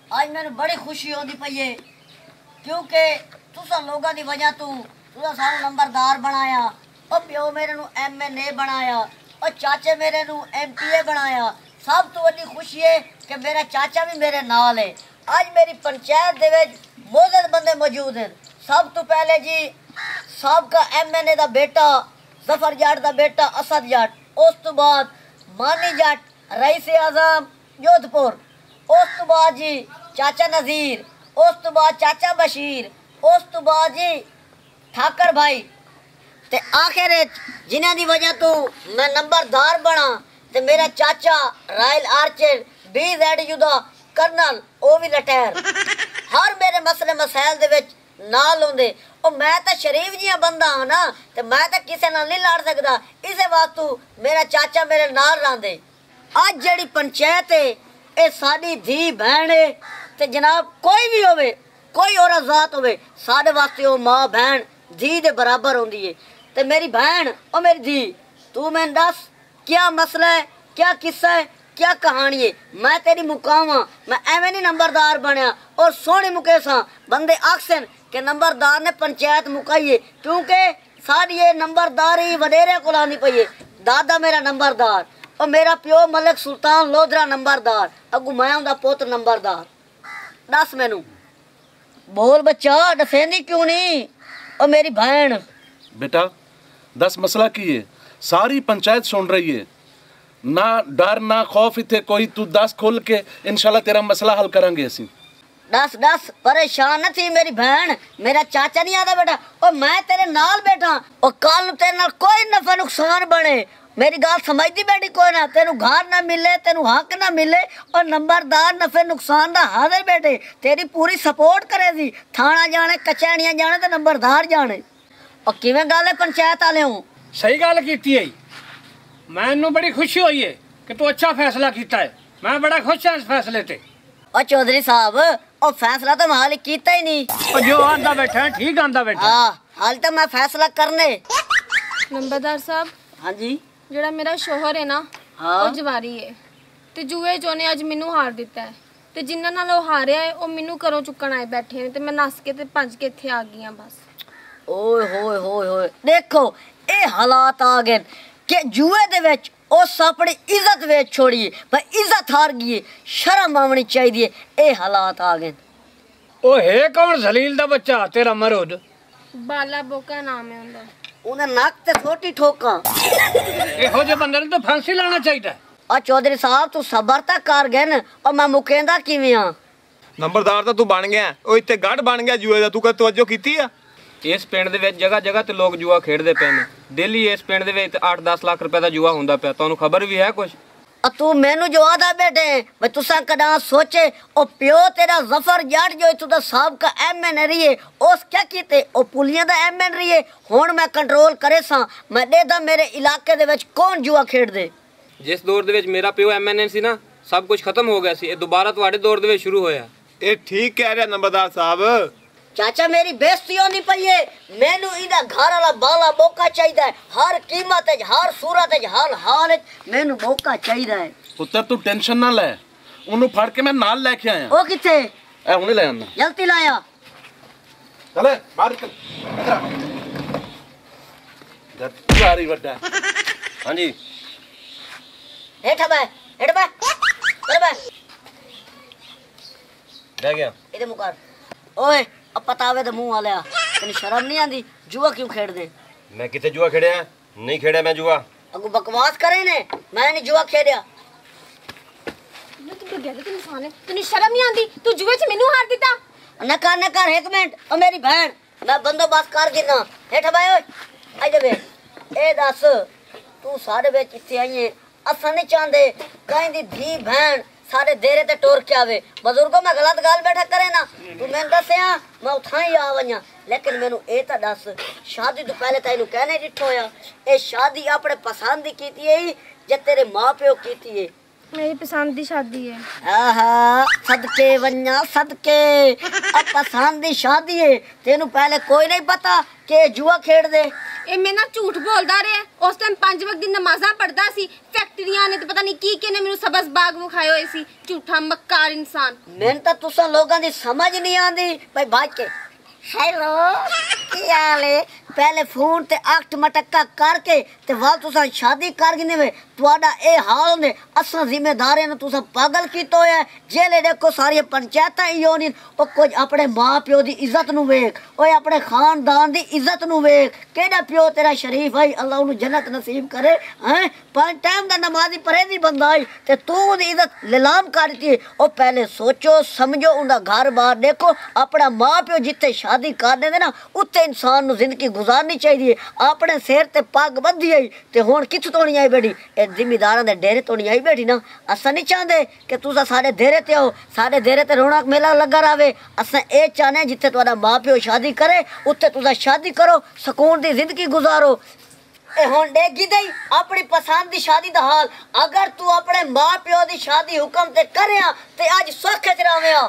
आज मैंने बड़ी खुशी होती पई है क्योंकि तुसा लोगों की वजह तू तुसा सानू नंबरदार बनाया और प्यो मेरे नू MNA बनाया और चाचे मेरे नू MPA बनाया। सब तो बड़ी खुशी है कि मेरा चाचा भी मेरे नाल है। आज मेरी पंचायत दे विच मौजूद बंदे मौजूद हैं। सब तो पहले जी सबका MNA दा बेटा जफर जट दा बेटा असद जट, उस तो बाद मानी जट रईस आज़म जोधपुर, उस तो बाद जी चाचा नज़ीर, उस तो बाद चाचा बशीर, उस तो बाद जी ठाकर भाई ते आखिर जिन्हां दी वजह तो मैं नंबरदार बना ते मेरा चाचा रायल आर्चर BZU दा कर्नल ओ भी रिटायर हर मेरे मसले मसाइल दे विच नाल होंदे। और मैं तो शरीफ जिहा बंदा हाँ ना ते मैं तो किसी नाल नहीं लड़ सकदा, इसे वास्तु मेरा चाचा मेरे नाल रहिंदे। अज जिहड़ी पंचायत है ये साडी धी बहन है ते जनाब कोई भी होवे कोई और जात होवे साडे वास्ते ओ मां बहन धी दे बराबर होंदी है। ते मेरी बहन और मेरी धी तू मैनूं दस क्या मसला है, क्या किस्सा है, क्या कहानी है। मैं तेरी मुकाम हाँ, मैं एवें नहीं नंबरदार बनया और सोहनी मुकेश हाँ। बंदे आखसन कि नंबरदार ने पंचायत मुकाई है क्योंकि सारी ये नंबरदारी वडेरे को आनी पई है। दादा मेरा नंबरदार और मेरा प्यो मलिक सुल्तान लोधरा नंबरदार, अगू मैं उनका पुत्र नंबरदार। दस मैनू बोल बच्चा दसेंदी क्यों नहीं। और मेरी बहन बेटा दस मसला की है, सारी पंचायत सुन रही है, ना डर ना खौफ इथे कोई, तू दस खोल के इंशाल्लाह तेरा मसला हल करेंगे असी। दस दस परेशान न थी मेरी बहन, मेरा चाचा नहीं आता बेटा और मैं तेरे नाल बैठा और कल तेरे नाल कोई नफा नुकसान बने। मेरी गाल समझती बैठी कोई ना, तेनू घर ना मिले, तेनू हक ना मिले और नंबरदार नफे नुकसान दा हाजिर बैठे तेरी पूरी सपोर्ट करे सी। थाना जाने कचहरियां जाने ते नंबरदार जाने। और किवें गल है पंचायत वाले हूँ सही गल कीती है। मैनू बड़ी खुशी हुई है कि तू अच्छा फैसला कीता है, मैं बड़ा खुश हाँ इस फैसले ते। और चौधरी साहब और फैसला तो मैं हाल कीता ही नहीं। और जो आंदा बैठा है ठीक आंदा बैठा। हाँ हाल तो मैं फैसला करने। नंबरदार साहब हाँ जी ਜਿਹੜਾ ਮੇਰਾ ਸ਼ੋਹਰ ਹੈ ਨਾ ਉਹ ਜਵਾਰੀ ਹੈ ਤੇ ਜੂਏ ਚੋਂ ਨੇ ਅੱਜ ਮੈਨੂੰ ਹਾਰ ਦਿੱਤਾ ਹੈ ਤੇ ਜਿਨ੍ਹਾਂ ਨਾਲ ਉਹ ਹਾਰਿਆ ਹੈ ਉਹ ਮੈਨੂੰ ਘਰੋਂ ਚੁੱਕਣ ਆਏ ਬੈਠੇ ਨੇ ਤੇ ਮੈਂ ਨੱਸ ਕੇ ਤੇ ਭੱਜ ਕੇ ਇੱਥੇ ਆ ਗਈ ਆ ਬਸ। ਓਏ ਹੋਏ ਹੋਏ ਹੋਏ देखो ਇਹ ਹਾਲਾਤ ਆ ਗਏ ਕਿ ਜੂਏ ਦੇ ਵਿੱਚ ਉਸ ਆਪਣੀ ਇੱਜ਼ਤ ਵੇਚ ਛੋੜੀ ਭਾਈ ਇੱਜ਼ਤ ਹਾਰ ਗਈ, ਸ਼ਰਮ ਆਉਣੀ ਚਾਹੀਦੀ ਹੈ। ਇਹ ਹਾਲਾਤ ਆ ਗਏ। ਉਹ ਹੈ ਕੌਣ ਜ਼ਲੀਲ ਦਾ ਬੱਚਾ ਤੇਰਾ ਮਰਦ? ਬਾਲਾ ਬੋਕਾ ਨਾਮ ਹੈ ਉਹਦਾ। ਉਹਨੇ ਨੱਕ ਤੇ ਛੋਟੀ ਠੋਕਾਂ। ਇਹੋ ਜਿਹੇ ਬੰਦੇ ਨੂੰ ਤਾਂ ਫਾਂਸੀ ਲਾਣਾ ਚਾਹੀਦਾ। ਆ ਚੌਧਰੀ ਸਾਹਿਬ ਤੂੰ ਸਬਰ ਤਾਂ ਕਰ ਗਏ ਨਾ ਔਰ ਮੈਂ ਮੁਕੇਂਦਾ ਕਿਵੇਂ ਆ। ਨੰਬਰਦਾਰ ਤਾਂ ਤੂੰ ਬਣ ਗਿਆ, ਉਹ ਇੱਥੇ ਗੜ ਬਣ ਗਿਆ ਜੂਏ ਦਾ, ਤੂੰ ਕਦ ਤਵੱਜੋ ਕੀਤੀ ਆ? ਇਸ ਪਿੰਡ ਦੇ ਵਿੱਚ ਜਗ੍ਹਾ ਜਗ੍ਹਾ ਤੇ ਲੋਕ ਜੂਆ ਖੇਡਦੇ ਪਏ ਨੇ। ਡੇਲੀ ਇਸ ਪਿੰਡ ਦੇ ਵਿੱਚ 8-10 ਲੱਖ ਰੁਪਏ ਦਾ ਜੂਆ ਹੁੰਦਾ ਪਿਆ, ਤੁਹਾਨੂੰ ਖਬਰ ਵੀ ਹੈ ਕੁਝ? तू मैनू जो आदा बैठे मैं तुसा कदा सोचे ओ प्यो तेरा जफर जट जो तू दा साहब का MN रही है उस क्या कीते ओ पुलियां दा MN रही है। हुण मैं कंट्रोल करे सा, मैं देदा मेरे इलाके दे विच कौन जुआ खेड दे। जिस दौर दे विच मेरा प्यो MN सी ना सब कुछ खत्म हो गया सी, ये दोबारा तुहाडे दौर दे विच शुरू होया। ਇਹ ਠੀਕ ਕਹਿ ਰਿਹਾ ਨੰਬਰਦਾਰ ਸਾਹਿਬ। चाचा मेरी बेइज्जती होनी पई है, मैनू इदा घर वाला बाला मौका चाहिए, हर कीमत हर सूरत हर हाल मैनू मौका चाहिए। पुत्र तू टेंशन ना ले, ओनू फड़ के मैं नाल लेके आया। ओ किथे ए हुणे ले आना, जल्दी लाया। चले बाहर चल इधर आ। जब आ रही बड्डा। हां जी हेठ बे हेठ बे चल बे रह गया इधर मुकर। ओए अब पतावे तो मुंह वाले तेन शर्म नहीं आती, जुआ क्यों खेड दे? मैं किथे जुआ खेड़या? नहीं खेड़या मैं जुआ। अगू बकवास करे ने, मैं नहीं जुआ खेड़या। तू बगैर तू इंसान है, तू शर्म नहीं आती, तू जुए च मेनू हार दिता। न कर एक मिनट ओ मेरी बहन मैं बंदोबस्त कर गिना। हेठ भाई ओए आ जा बे ए दस तू सारे विच इत्थे आई है, असा नहीं चाहते कहीं दी धी बहन सारे देरे ते टोर के आवे। बुजुर्गों में गलत गाल बैठा करे ना, तू मैंने दसिया मैं उठा ही आ वजा। लेकिन मैनू ए तो दस शादी तो पहले तेनू कहने डिठो होया ए शादी अपने पसंद दी कीती है जे तेरे मां प्यो कीती है? मेरी पसंद दी शादी है। आहा सदके वन्या सदके अब पसंद दी शादी है। तेनू पहले कोई नहीं पता कि जुआ खेड दे? ਇਹ ਮੇਰੇ ਨਾਲ ਝੂਠ ਬੋਲਦਾ ਰਿਹਾ। ਉਸ ਟਾਈਮ 5 ਵਕਤ ਦੀ ਨਮਾਜ਼ਾਂ ਪੜਦਾ ਸੀ। ਫੈਕਟਰੀਆਂ ਨੇ ਤੇ ਪਤਾ ਨਹੀਂ ਕੀ ਕਿਨੇ ਮੈਨੂੰ ਸਬਜ਼ ਬਾਗ ਵਿਖਾਏ ਹੋਏ ਸੀ। ਝੂਠਾ ਮੱਕਾਰ ਇਨਸਾਨ। ਮੈਨੂੰ ਤਾਂ ਤੁਸਾਂ ਲੋਕਾਂ ਦੀ ਸਮਝ ਨਹੀਂ ਆਉਂਦੀ ਭਾਈ ਬਾਜ ਕੇ। हेलो की हाल है? पहले फोन ते अक्ट मटक्का करके ते वाल तुसा शादी कर गिने वे तुआडा ए हाल होंदे। असां जिम्मेदार ने तुसा पागल कीतो है। जेले देखो सारी पंचायतां इयो नी ओ कुछ अपने मां प्यो दी इज्जत नु वेख, ओए अपने खानदान दी इज्जत नु वेख। केड़ा प्यो तेरा शरीफ है, अल्लाह उन्हें जन्नत नसीब करे। हैं 5 टाइम दा नमाजी परहेजी बंदा है ते तू दी इज्जत नीलाम कर दी। ओ पहले सोचो समझो उनका घर बार देखो। अपना मां प्यो जिथे शादी कर देंदे ना उत्ते इंसान नु जिंदगी गुजारनी चाहिए। अपने सिर ते पग बंधी आई ते हुण कित्थों तोड़ी आई बैठी? ए जिम्मेदारां दे डेरे तोड़ी आई बैठी ना। असां नहीं चाहते कि तुसा साडे डेरे ते आओ, साडे डेरे ते रौनक मेला लगा रहे। असां ए चाहने जिथे तुहाडा मां प्यो शादी करे उत्थे तुसा शादी करो, सुकून दी जिंदगी गुजारो। ए हुण देखी दई अपनी पसंद दी शादी दा हाल। अगर तू अपने मां प्यो दी शादी हुक्म ते करया ते अज सुख च रवेया।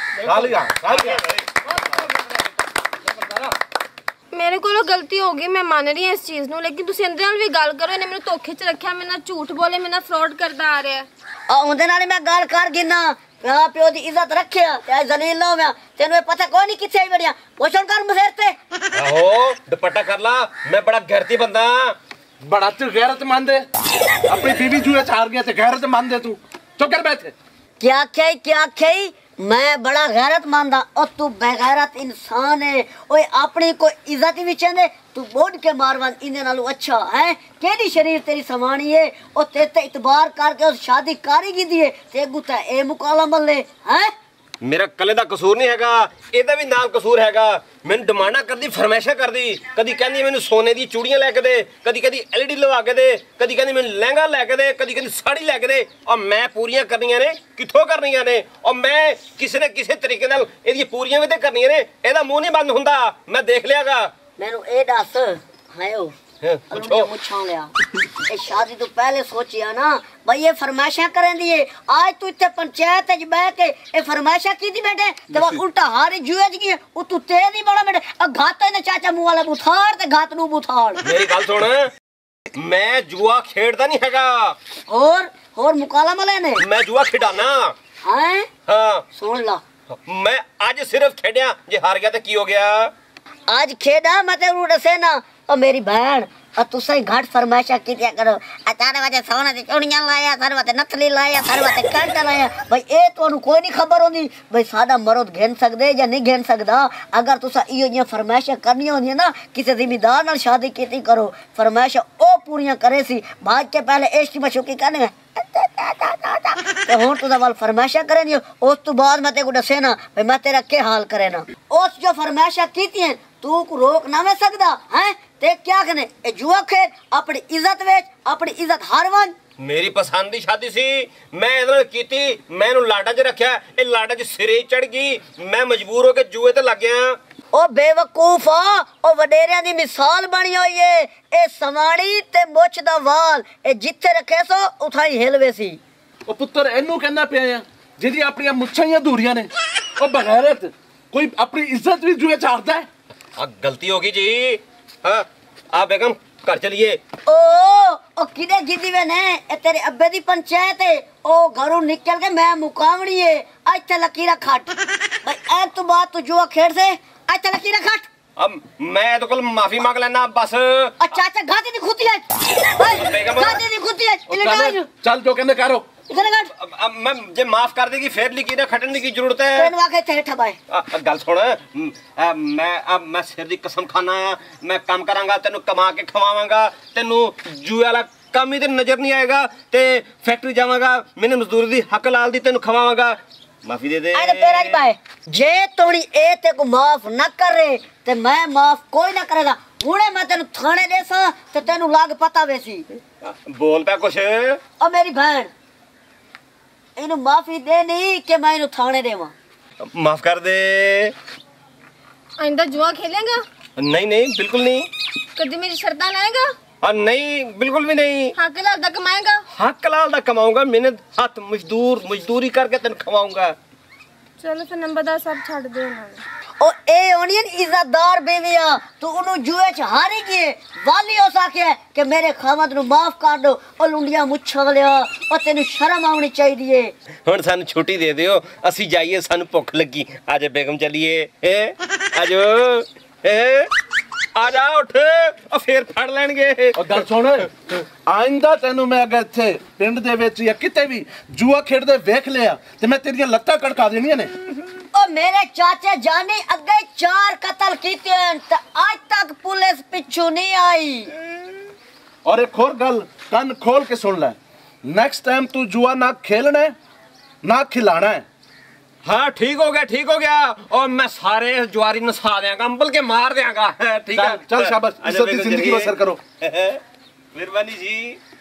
मेरे को गलती हो गई, मैं मान रही हूं इस चीज नु, लेकिन तुसी अंदर नाल भी गल करो। इन्हें मेनू धोखे च रखया, मेरे नाल झूठ बोले, मेरे नाल फ्रॉड करदा आ रहा है। आ उंदे नाल मैं गल कर गिना मां प्यो दी इज्जत रखया ते आज जलील ना होया। तेनू पता कोई नहीं किथे आई बड़िया पोषण कर मसेर ते। आहो दुपट्टा कर ला, मैं बड़ा गैरती बंदा। बड़ा तू गैरतमंद है। अपनी बीवी जुए च हार गया ते गैरतमंद है तू। चुप कर बैठ। क्या कही मैं बड़ा गैरतमंद हाँ और तू बेगैरत इंसान है। ओए अपनी कोई इज्जत भी चंदे तू बोल के मारवन इन्हें नालू अच्छा है। केडी शरीर तेरी समानी है और तेते इतबार करके उस शादी कारी की दिए ते गुता ए मुकाला मल्ले हैं। मेरा कले दा कसूर नहीं हैगा, एदा भी नाल कसूर हैगा। मैनू डिमांडा करदी, फरमाइशा करदी, कदी कहंदी मैनू सोने दी चूड़ियां लैके दे, कदी कहंदी एलईडी लगा के दे, कदी कहंदी मैनू लहंगा लैके दे, कदी कहंदी साड़ी लैके दे। और मैं पूरियां करनियां ने, कित्थों करनियां ने? और मैं किसी ने किसी तरीके नाल एदी पूरियां भी ते करनियां ने। एदा मुंह नहीं बंद हुंदा, मैं देख लियागा। मैनू ए दस हायो पूछो मुछां लिया ए शादी तो पहले सोचिया ना भाई ये फरमाइशा करें दिए। आज तू इतने पंचायत च बैठ के ए फरमाइशा की दी बैठे ते वो उल्टा हारी जुए च गई ओ तू तेज ही बड़ा बैठे। अब घात ने चाचा मुंह वाला बुथाड़ ते घात नु बुथाड़। मेरी गल सुन, मैं जुआ खेड़दा नहीं हैगा। और मुकाला मले ने मैं जुआ खिडाना हैं। हां सुन ला, मैं आज सिर्फ खेड़िया, जे हार गया तो की हो गया? आज खेड़ा मैं ते दसे ना ओ मेरी बहन और तुसा ही घाट फरमाइशा की दिया करो। अचानक वाजे सोने दी चूड़ियां लाया, सारे वाते नथली लाया, सारे वाते कंटा लाया। भाई ए तोनु कोई नहीं खबर होंदी भाई सादा मर्द घेन सकदे या नहीं घेन सकदा। अगर तुसा इयो जियां फरमाइशा करनी होंदी ना किसी जिम्मेदार नाल शादी कीती करो। फरमाइशा ओ पूरियां करे सी भाग के पहले इश्क मशूकी करने ते हुण तुदा वाल फरमाइशा करे नी उस तो बाद मैं तेको दसे ना भाई मैं तेरा के हाल करे ना। उस जो फरमाइशा कीती है तू को रोक ना मैं सकदा हैं। ते क्या कने ए जुआ खेल अपनी इज्जत वेच, अपनी इज्जत हारवन। मेरी पसंद दी शादी सी, मैं इहदे नाल कीती, मैं इहनू लाडा च रखया, ए लाडा च सिरे चढ़ गई, मैं मजबूर हो के जुए ते लग गया। ओ बेवकूफा ओ वडेरियां दी मिसाल बनी होई है। ए सवाणी ते मुछ दा वाल ए जिथे रखे सो उठाई हिलवे सी। ओ पुत्र एनू कहना पिया आ जिहदी अपनी मुच्छां ही अधूरियां ने। ओ बगैरत कोई अपनी इज्जत भी जुए चारदा है। आ गलती होगी जी। हाँ आ बेगम घर चलिए। ओ किदे जिदी वे ने ए तेरे अब्बे दी पंचायत है। ओ घरों निकल के मैं मुकावणी है इथे लकीरा खट भाई ए तू बात तू जुआ खेड़ से इथे लकीरा खट। अब मैं तो कल माफी मांग लेना बस। अच्छा गाती दी खुती है गाती दी खुती है। चल जो कहने करो अब मैं जे माफ कर देगी फिर लिखी ना खटने की जरूरत है। तेन वाके ते ठबाए गल सुन, मैं सिर दी कसम खाना है, मैं काम करांगा, तेनू कमा के खवावांगा, तेनू जुए वाला काम ही ते नजर नहीं आएगा ते फैक्ट्री जावांगा, मैंने मजदूरी दी हक लाल दी तेनू खवावांगा। माफी दे दे। अरे तेरा जी भाई जे तोड़ी ए ते को माफ न करे ते मैं माफ कोई ना करेगा। हुणे मैं तेनू थाने देसा ते तेनू लाग पता वेसी। बोल पे कुछ। ओ मेरी बहन इनु माफी दे नहीं कि मैं इनु थाने देवा। माफ कर दे। आइंदा जुआ खेलेगा? नहीं नहीं बिल्कुल नहीं। कभी मेरी शर्तां लाएगा? नहीं बिल्कुल भी नहीं। हक लाल दा कमाएगा? हक लाल दा कमाऊंगा, मैंने हाथ मजदूरी करके तेन खवाऊंगा। चलो फिर नंबरदार साहब छड़ दे उन्होंने। ओ ए होनी इज्जतदार बेविया तू उन्हों जुए च हारी गए वाली हो सके कि मेरे खामद नु माफ कर दो ओ लुंडिया मुच्छा वालिया ओ तेनु शर्म आनी चाहिए हुण सानू छुट्टी दे दियो ਅਸੀਂ ਜਾਈਏ ਸਾਨੂੰ ਭੁੱਖ ਲੱਗੀ आज बेगम चलिए आजो आ जा उठ और फिर फड़ लेंगे और गल सुन आइंदा तेनू मैं अगर इत्थे पिंड दे विच या किते भी जुआ खेडदे वेख लिया ते मैं तेरियां लत्तां कड़का देनियां ने ओ मेरे चाचे जानी अगे 4 कत्ल कीते हैं ते आज तक पुलिस पिछू नहीं आई और एक और गल कान खोल के सुन ले नेक्स्ट टाइम तू जुआ ना खेलना है ना खिलाना है हाँ ठीक हो गया और मैं सारे जुआरी नसा देंगा अंबल के मार देंगा ठीक है चल शाबाश इज्जत की जिंदगी बसर करो मेहरबानी जी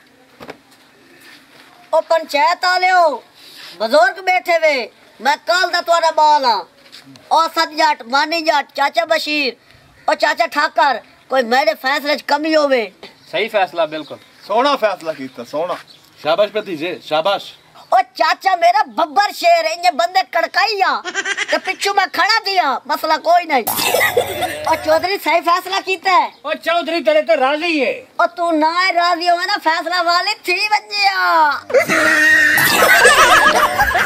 ओ पंचायत वाले हो बुजुर्ग बैठे वे मैं कल दा तुम्हारा बाल हां ओ सत जट मानी जट चाचा बशीर ओ चाचा ठाकर कोई मेरे फैसले च कमी होवे सही फैसला बिल्कुल सोहना फैसला कीता सोहना शाबाश भतीजे शाबाश ओ चाचा मेरा बब्बर शेर है, इन्हें बंदे कड़काइया तो पिछू मैं खड़ा दिया मसला कोई नहीं। और चौधरी सही फैसला कीता है। और चौधरी तेरे तो राजी है। और तू ना राजी हो ना फैसला वाले थी बन गया।